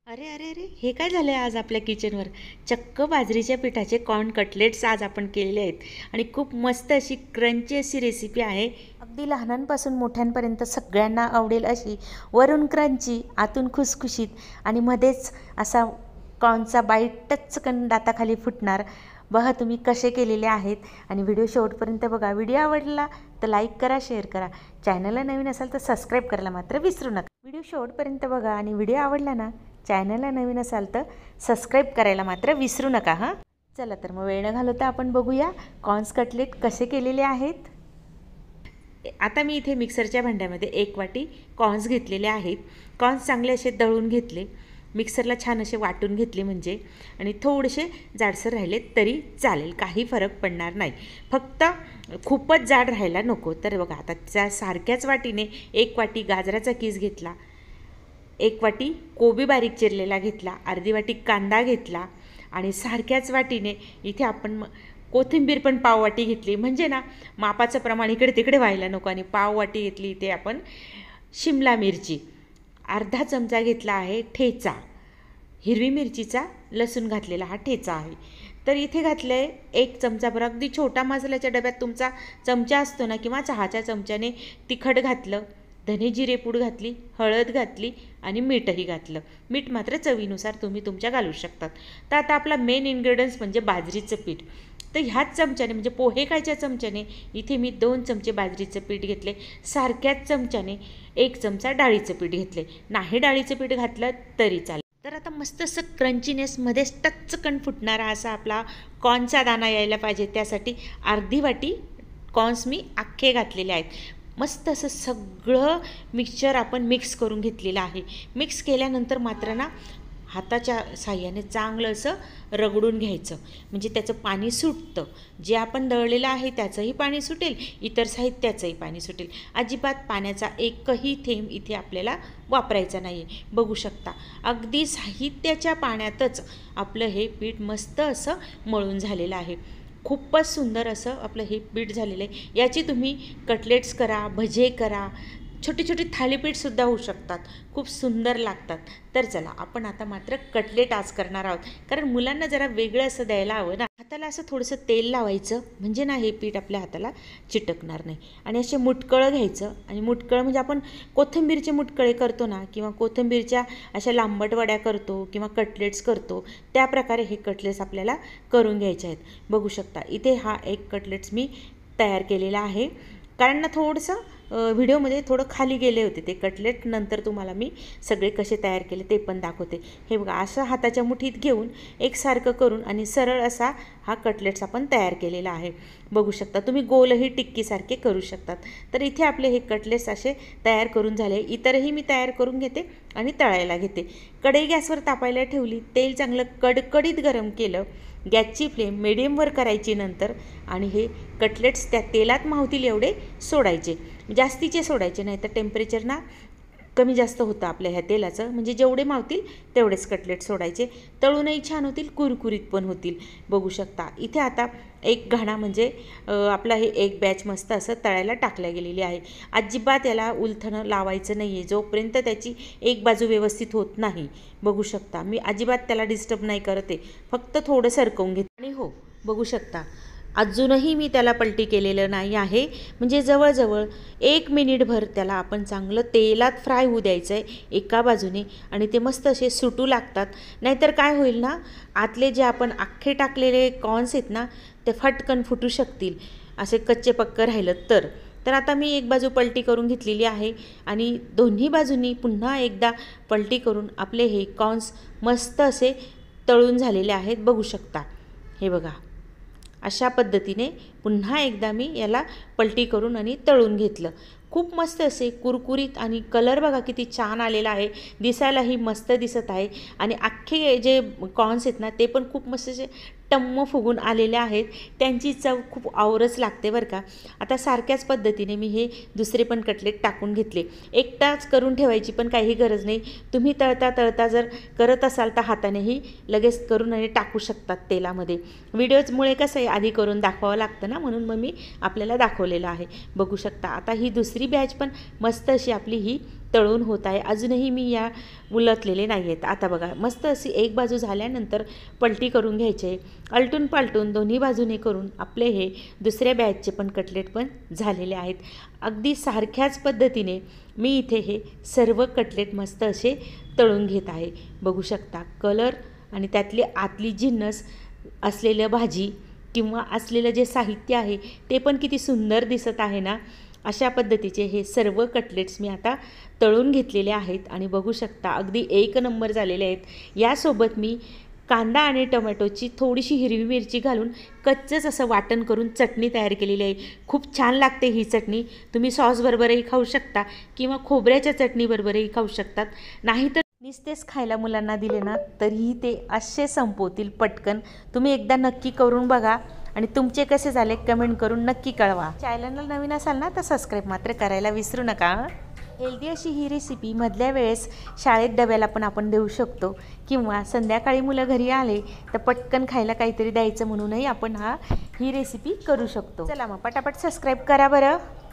अरे अरे अरे, हे काय झालं आहे आज आपल्या किचनवर? चक्क बाजरीच्या पिठाचे कॉर्न कटलेट्स आज आपण केलेले आहेत आणि खूप मस्त अशी क्रंची अशी रेसिपी आहे. अगदी लहानांपासून मोठ्यांपर्यंत सगळ्यांना आवडेल अशी, वरून क्रंची, आतून खुसखुशीत आणि मध्येच असा कॉर्नचा बाईट टचकन दाताखाली फुटणार. बघा तुम्ही कसे केलेले आहेत आणि व्हिडिओ शेवटपर्यंत बघा. व्हिडिओ आवडला तर लाईक करा, शेअर करा. चॅनलला नवीन असाल तर सबस्क्राईब करायला मात्र विसरू नका. व्हिडिओ शेवटपर्यंत बघा आणि व्हिडिओ आवडला ना, चॅनलला नवीन असाल तर सबस्क्राईब करायला मात्र विसरू नका हां. चला तर मग वेळ न घालवता आपण बघूया कॉर्न्स कटलेट कसे केलेले आहेत. आता मी इथे मिक्सरच्या भांड्यामध्ये 1 वाटी कॉर्न्स घेतलेले आहेत. कॉर्न्स चांगले असे दळून घेतले, मिक्सरला छान असे वाटून घेतले म्हणजे, आणि थोडेसे जाडसर राहिले तरी चालेल, काही फरक पडणार नाही. फक्त खूपच जाड राहायला नको. तर बघा आता त्या सारख्याच वाटीने 1 वाटी गाजराचा कीस घेतला, 1 वाटी कोबी बारीक चिरलेला घेतला, अर्धी वाटी कांदा घेतला आणि सारख्याच वाटीने इथे आपण कोथिंबीर पण पाववाटी घेतली. म्हणजे ना मापाचं प्रमाण इकडे तिकडे व्हायला नको. आणि पाववाटी घेतली इथे आपण शिमला मिरची, अर्धा चमचा घेतला आहे ठेचा, हिरवी मिरचीचा लसूण घातलेला हा ठेचा आहे. तर इथे घातलं आहे 1 चमचाभर, अगदी छोटा मसाल्याच्या डब्यात तुमचा चमचा असतो ना, किंवा चहाच्या चमच्याने तिखट घातलं, धने जिरे पूड घातली, हळद घातली आणि मीठही घातलं. मीठ मात्र चवीनुसार तुम्ही तुमच्या घालू शकतात. तर आता आपला मेन इन्ग्रेडियंट्स म्हणजे बाजरीचं पीठ. तर ह्याच चमच्याने म्हणजे पोहे खायच्या चमच्याने इथे मी 2 चमचे बाजरीचं पीठ घेतले. सारख्याच चमच्याने 1 चमचा डाळीचं पीठ घेतले. नाही डाळीचं पीठ घातलं तरी चालेल. तर आता मस्त असं क्रंचीनेसमध्येच टचकन फुटणारा असा आपला कॉर्नचा दाणा यायला पाहिजे. त्यासाठी अर्धी वाटी कॉर्न्स मी अख्खे घातलेले आहेत. मस्त असं सगळं मिक्सचर आपण मिक्स करून घेतलेलं आहे. मिक्स केल्यानंतर मात्र ना हाताच्या साह्याने चांगलं असं रगडून घ्यायचं, म्हणजे त्याचं पाणी सुटतं. जे आपण दळलेलं आहे त्याचंही पाणी सुटेल, इतर साहित्याचंही पाणी सुटेल. अजिबात पाण्याचा एकही थेंब इथे आपल्याला वापरायचा नाही आहे. बघू शकता अगदी साहित्याच्या पाण्यातच आपलं हे पीठ मस्त असं मळून झालेलं आहे. खूपच सुंदर असं आपलं हे पीठ झालेलं आहे. याची तुम्ही कटलेट्स करा, भजे करा, छोटी छोटी थालीपीठसुद्धा होऊ शकतात, खूप सुंदर लागतात. तर चला आपण आता मात्र कटलेट आज करणार आहोत, कारण मुलांना जरा वेगळं असं द्यायला हवं ना. हाताला असं थोडंसं तेल लावायचं, म्हणजे ना हे पीठ आपल्या हाताला चिटकणार नाही. आणि असे मुटकळं घ्यायचं, आणि मुटकळं म्हणजे आपण कोथिंबीरचे मुटकळे करतो ना, किंवा कोथिंबीरच्या अशा लांबट वड्या करतो किंवा कटलेट्स करतो, त्या प्रकारे हे कटलेट्स आपल्याला करून घ्यायचे आहेत. बघू शकता इथे हा एक कटलेट्स मी तयार केलेला आहे, कारण ना थोडंसं व्हिडिओमध्ये थोडं खाली गेले होते ते कटलेट. नंतर तुम्हाला मी सगळे कसे तयार केले ते पण दाखवते. हे बघा असं हाताच्या मुठीत घेऊन एकसारखं करून आणि सरळ असा हा कटलेट्स आपण तयार केलेला आहे. बघू शकता तुम्ही गोलही टिक्कीसारखे करू शकतात. तर इथे आपले हे कटलेट्स असे तयार करून झाले. इतरही मी तयार करून घेते आणि तळायला घेते. कढई गॅसवर तापायला ठेवली, तेल चांगलं कडकडीत गरम केलं, गॅसची फ्लेम मिडियमवर करायची नंतर, आणि हे कटलेट्स त्या तेलात मावतील एवढे सोडायचे, जास्तीचे सोडायचे नाही तर टेम्परेचर ना कमी जास्त होतं आपल्या ह्या तेलाचं. म्हणजे जेवढे मावतील तेवढेच कटलेट सोडायचे. तळूनही छान होतील, कुरकुरीत पण होतील. बघू शकता इथे आता एक घाणा म्हणजे आपला हे एक बॅच मस्त असं तळायला टाकल्या गेलेली आहे. अजिबात याला उलथणं लावायचं नाही आहे जोपर्यंत त्याची एक बाजू व्यवस्थित होत नाही. बघू शकता मी अजिबात त्याला डिस्टर्ब नाही करते, फक्त थोडं सरकवून घेते. आणि हो बघू शकता अजूनही मी त्याला पलटी केलेलं नाही आहे. म्हणजे जवळजवळ 1 मिनिटभर त्याला आपण चांगलं तेलात फ्राय होऊ द्यायचं आहे एका बाजूने, आणि ते मस्त असे सुटू लागतात. नाहीतर काय होईल ना, आतले जे आपण अख्खे टाकलेले कॉर्न्स आहेत ना ते फटकन फुटू शकतील, असे कच्चे पक्कं राहिलं तर. तर आता मी एक बाजू पलटी करून घेतलेली आहे आणि दोन्ही बाजूंनी पुन्हा एकदा पलटी करून आपले हे कॉर्न्स मस्त असे तळून झालेले आहेत. बघू शकता हे बघा अशा पद्धतीने पुन्हा एकदा मी याला पलटी करून आणि तळून घेतलं. खूप मस्त असे कुरकुरीत, आणि कलर बघा किती छान आलेला आहे, दिसायलाही मस्त दिसत आहे. आणि अख्खे जे कॉर्न्स आहेत ना ते पण खूप मस्त असे टम्म फुगून आलेले आहेत. त्यांची चव खूप आवरच लागते बरं का. आता सारख्याच पद्धतीने मी हे दुसरे पण कटलेट टाकून घेतले. एकटाच करून ठेवायची पण काही गरज नाही. तुम्ही तळता तळता जर करत असाल तर हातानेही लगेच करून आणि टाकू शकतात तेलामध्ये. व्हिडिओजमुळे कसं आहे आधी करून दाखवावं लागतं ना, म्हणून मग मी आपल्याला दाखवलेलं आहे. बघू शकता आता ही दुसरी बॅच पण मस्त अशी आपली ही तळून होत आहे. अजूनही मी या उलटलेले नाही आहेत. आता बघा मस्त अशी एक बाजू झाल्यानंतर पलटी करून घ्यायचे. आलटून पालटून दोन्ही बाजूने करून आपले हे दुसऱ्या बॅचचे पण कटलेट पण झालेले आहेत. अगदी सारख्याच पद्धतीने मी इथे हे सर्व कटलेट मस्त असे तळून घेत आहे. बघू शकता कलर आणि त्यातली आतली जिन्नस असलेलं भाजी किंवा असलेलं जे साहित्य आहे ते पण किती सुंदर दिसत आहे ना. अशा पद्धतीचे हे सर्व कटलेट्स मी आता तळून घेतलेले आहेत आणि बघू शकता अगदी एक नंबर झालेले आहेत. यासोबत मी कांदा आणि टोमॅटोची थोडीशी हिरवी मिरची घालून कच्चंच असं वाटण करून चटणी तयार केलेली आहे. खूप छान लागते ही चटणी. तुम्ही सॉसबरोबरही खाऊ शकता किंवा खोबऱ्याच्या चटणीबरोबरही खाऊ शकतात. नाहीतर नुसतेच खायला मुलांना दिले ना तरीही ते असे संपवतील पटकन. तुम्ही एकदा नक्की करून बघा आणि तुमचे कसे झाले कमेंट करून नक्की कळवा. चॅनलला नवीन असाल ना तर सबस्क्राईब मात्र करायला विसरू नका. हेल्दी अशी ही रेसिपी मधल्या वेळेस शाळेत डब्याला पण आपण देऊ शकतो किंवा संध्याकाळी मुलं घरी आले तर पटकन खायला काहीतरी द्यायचं म्हणूनही आपण ही रेसिपी करू शकतो. चला मग पटापट सबस्क्राईब करा बरं.